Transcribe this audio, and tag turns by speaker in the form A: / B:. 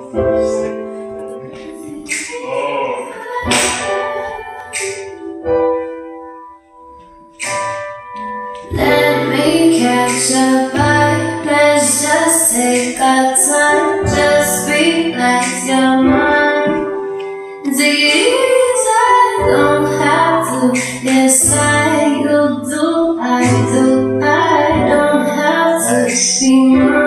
A: Let me catch a vibe. Let's just take our time. Just relax your mind. These I don't have to decide. You do, I do. I don't have to be mine.